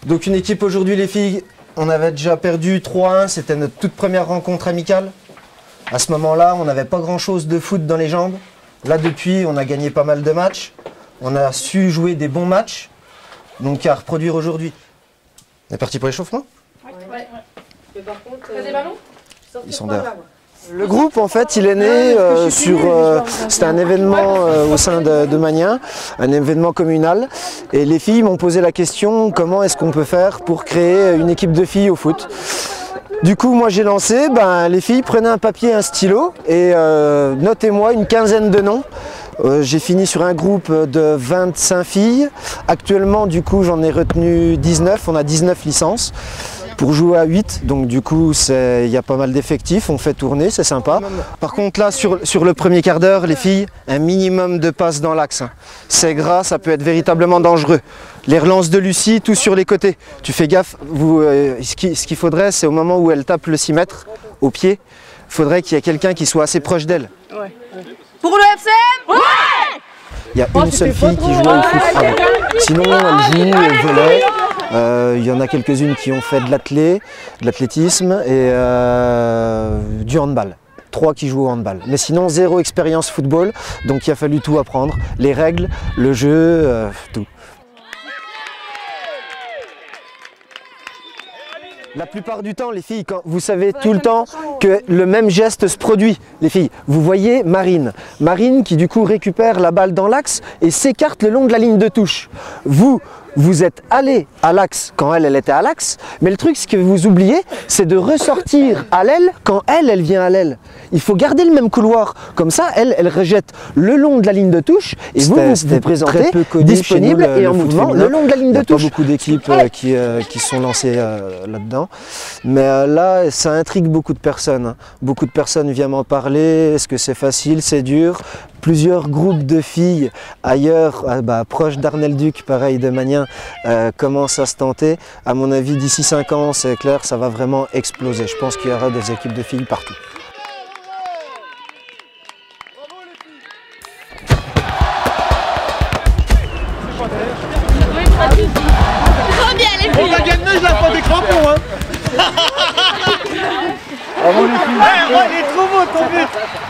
Donc une équipe aujourd'hui les filles, on avait déjà perdu 3-1, c'était notre toute première rencontre amicale. À ce moment-là, on n'avait pas grand-chose de foot dans les jambes. Là depuis, on a gagné pas mal de matchs. On a su jouer des bons matchs, donc à reproduire aujourd'hui. On est parti pour l'échauffement? Ouais. Mais par contre, ils sont dehors. Le groupe, en fait, il est né c'était un événement au sein de Magnin, un événement communal. Et les filles m'ont posé la question, comment est-ce qu'on peut faire pour créer une équipe de filles au foot? Du coup, moi j'ai lancé, les filles prenaient un papier et un stylo et notez-moi une quinzaine de noms. J'ai fini sur un groupe de 25 filles. Actuellement, du coup, j'en ai retenu 19, on a 19 licences. Pour jouer à 8, donc du coup il y a pas mal d'effectifs, on fait tourner, c'est sympa. Par contre là sur le premier quart d'heure, les filles, un minimum de passes dans l'axe. C'est gras, ça peut être véritablement dangereux. Les relances de Lucie, tout sur les côtés. Tu fais gaffe, ce qu'il faudrait, c'est au moment où elle tape le 6 mètres au pied, il faudrait qu'il y ait quelqu'un qui soit assez proche d'elle. Ouais. Pour le FCM, ouais. Il y a une seule fille qui joue au foot avant. Sinon elle joue au volley. Il y en a quelques-unes qui ont fait de l'athlétisme et du handball. 3 qui jouent au handball. Mais sinon, 0 expérience football, donc il a fallu tout apprendre. Les règles, le jeu, tout. La plupart du temps, les filles, quand vous savez tout le temps que le même geste se produit, les filles. Vous voyez Marine qui du coup récupère la balle dans l'axe et s'écarte le long de la ligne de touche. Vous êtes allé à l'axe quand elle était à l'axe, mais le truc, ce que vous oubliez, c'est de ressortir à l'aile quand elle vient à l'aile. Il faut garder le même couloir. Comme ça, elle rejette le long de la ligne de touche et vous vous présentez disponible et en mouvement le long de la ligne de touche. Il n'y a pas beaucoup d'équipes qui sont lancées là-dedans. Mais là, ça intrigue beaucoup de personnes. Beaucoup de personnes viennent m'en parler. Est-ce que c'est facile, c'est dur? Plusieurs groupes de filles ailleurs, proches d'Arnel-Duc, pareil de Magnin, commencent à se tenter. À mon avis, d'ici 5 ans, c'est clair, ça va vraiment exploser. Je pense qu'il y aura des équipes de filles partout. Trop bien les filles. On va gagner, je la prends des crampons, hein. Bravo les filles. Il est trop beau ton but.